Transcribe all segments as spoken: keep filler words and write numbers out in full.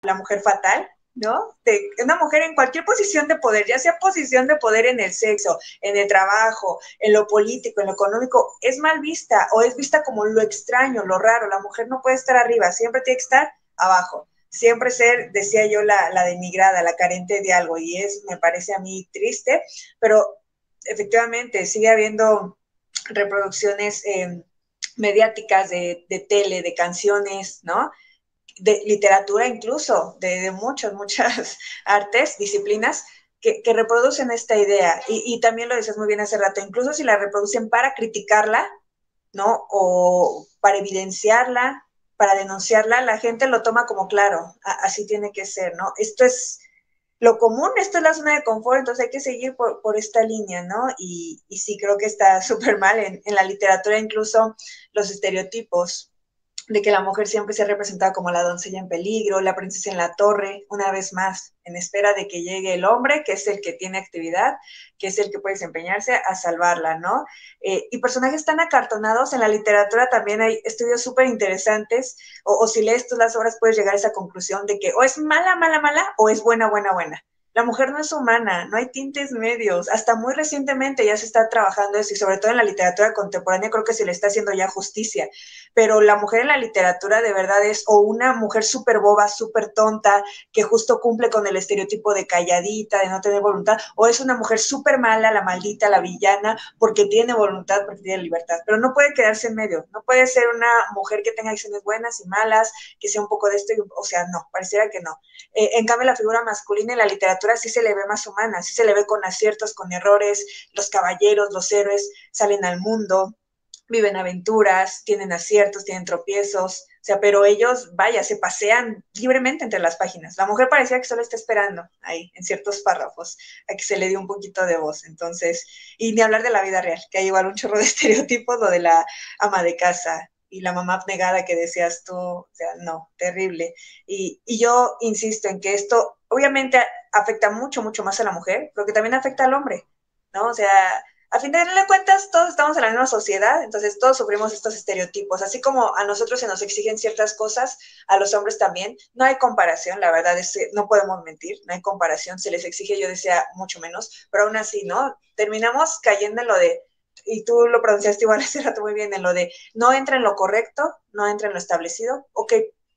la mujer fatal, ¿no? De una mujer en cualquier posición de poder, ya sea posición de poder en el sexo, en el trabajo, en lo político, en lo económico, es mal vista o es vista como lo extraño, lo raro. La mujer no puede estar arriba, siempre tiene que estar abajo. Siempre ser, decía yo, la, la denigrada, la carente de algo, y es, me parece a mí triste, pero efectivamente sigue habiendo reproducciones eh, mediáticas de, de tele, de canciones, ¿no? De literatura incluso, de, de muchas, muchas artes, disciplinas, que, que reproducen esta idea. Y, y también lo decías muy bien hace rato, incluso si la reproducen para criticarla, ¿no? O para evidenciarla, para denunciarla, la gente lo toma como claro, a, así tiene que ser, ¿no? Esto es lo común, esto es la zona de confort, entonces hay que seguir por, por esta línea, ¿no? Y, y sí, creo que está súper mal en, en la literatura, incluso los estereotipos de que la mujer siempre se ha representado como la doncella en peligro, la princesa en la torre, una vez más, en espera de que llegue el hombre, que es el que tiene actividad, que es el que puede desempeñarse a salvarla, ¿no? Eh, y personajes tan acartonados, en la literatura también hay estudios súper interesantes, o, o si lees todas las obras puedes llegar a esa conclusión de que o es mala, mala, mala, o es buena, buena, buena. La mujer no es humana, no hay tintes medios. Hasta muy recientemente ya se está trabajando eso y sobre todo en la literatura contemporánea creo que se le está haciendo ya justicia. Pero la mujer en la literatura de verdad es o una mujer súper boba, súper tonta, que justo cumple con el estereotipo de calladita, de no tener voluntad, o es una mujer súper mala, la maldita, la villana, porque tiene voluntad, porque tiene libertad. Pero no puede quedarse en medio, no puede ser una mujer que tenga acciones buenas y malas, que sea un poco de esto, y, o sea, no, pareciera que no. Eh, en cambio, la figura masculina en la literatura sí se le ve más humana, sí se le ve con aciertos, con errores, los caballeros, los héroes salen al mundo, viven aventuras, tienen aciertos, tienen tropiezos, o sea, pero ellos, vaya, se pasean libremente entre las páginas. La mujer parecía que solo está esperando ahí, en ciertos párrafos, a que se le dé un poquito de voz. Entonces, y ni hablar de la vida real, que hay igual un chorro de estereotipos, lo de la ama de casa y la mamá abnegada que decías tú, o sea, no, terrible. Y, y yo insisto en que esto obviamente afecta mucho, mucho más a la mujer, pero que también afecta al hombre, ¿no? O sea, a fin de cuentas, todos estamos en la misma sociedad, entonces todos sufrimos estos estereotipos. Así como a nosotros se nos exigen ciertas cosas, a los hombres también. No hay comparación, la verdad es que no podemos mentir, no hay comparación. Se les exige, yo decía, mucho menos, pero aún así, ¿no? Terminamos cayendo en lo de, y tú lo pronunciaste igual hace rato muy bien, en lo de no entra en lo correcto, no entra en lo establecido. Ok,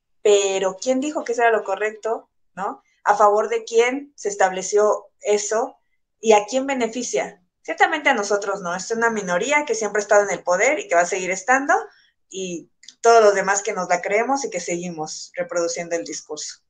pero ¿quién dijo que eso era lo correcto? ¿No? ¿A favor de quién se estableció eso? ¿Y a quién beneficia? Ciertamente a nosotros no, es una minoría que siempre ha estado en el poder y que va a seguir estando, y todos los demás que nos la creemos y que seguimos reproduciendo el discurso.